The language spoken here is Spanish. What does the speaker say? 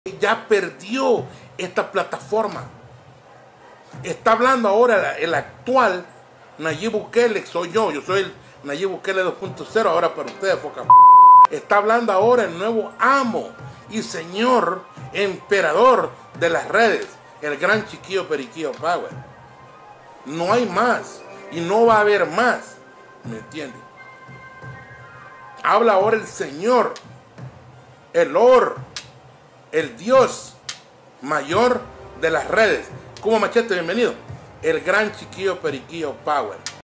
Ya perdió esta plataforma. Está hablando ahora el actual Nayib Bukele, soy yo soy el Nayib Bukele 2.0, ahora para ustedes, foca. Está hablando ahora el nuevo amo y señor emperador de las redes, el gran Chiquillo Periquillo Power. No hay más y no va a haber más, ¿me entiendes? Habla ahora el Señor, el Lord, el Dios mayor de las redes. Como Machete, bienvenido. El gran Chiquillo Periquillo Power.